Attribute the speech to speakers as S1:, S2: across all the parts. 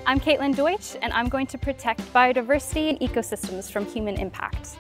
S1: I'm Kaitlin Deutsch, and I'm going to protect biodiversity and ecosystems from human impact.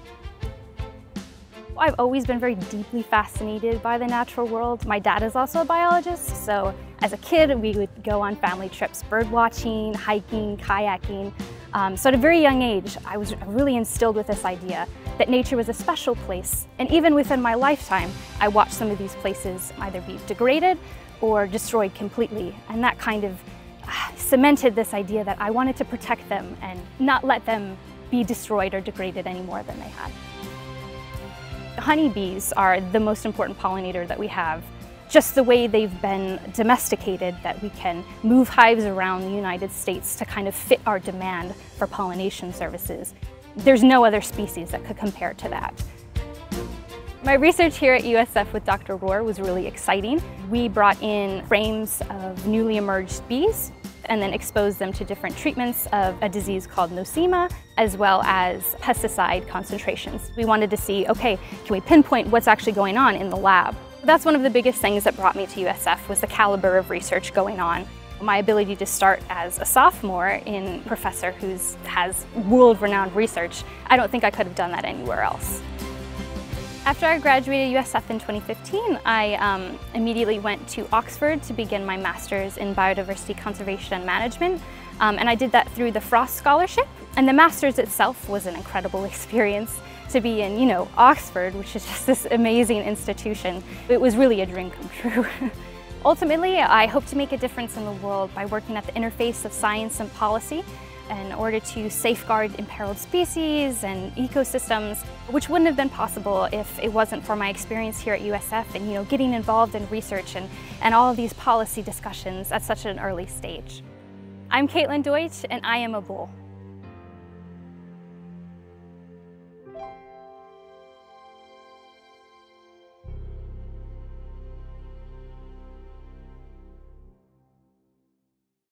S1: I've always been very deeply fascinated by the natural world. My dad is also a biologist, so as a kid we would go on family trips, bird watching, hiking, kayaking. So at a very young age, I was really instilled with this idea that nature was a special place. And even within my lifetime, I watched some of these places either be degraded or destroyed completely. And that kind of cemented this idea that I wanted to protect them and not let them be destroyed or degraded any more than they had. Honeybees are the most important pollinator that we have. Just the way they've been domesticated, that we can move hives around the United States to kind of fit our demand for pollination services. There's no other species that could compare to that. My research here at USF with Dr. Rohr was really exciting. We brought in frames of newly emerged bees and then exposed them to different treatments of a disease called nosema, as well as pesticide concentrations. We wanted to see, okay, can we pinpoint what's actually going on in the lab? That's one of the biggest things that brought me to USF, was the caliber of research going on. My ability to start as a sophomore in a professor who has world-renowned research, I don't think I could have done that anywhere else. After I graduated USF in 2015, I immediately went to Oxford to begin my master's in biodiversity conservation and management. And I did that through the Frost Scholarship. And the master's itself was an incredible experience. To be in, Oxford, which is just this amazing institution. It was really a dream come true. Ultimately, I hope to make a difference in the world by working at the interface of science and policy in order to safeguard imperiled species and ecosystems, which wouldn't have been possible if it wasn't for my experience here at USF and getting involved in research and all of these policy discussions at such an early stage. I'm Kaitlin Deutsch, and I am a bull.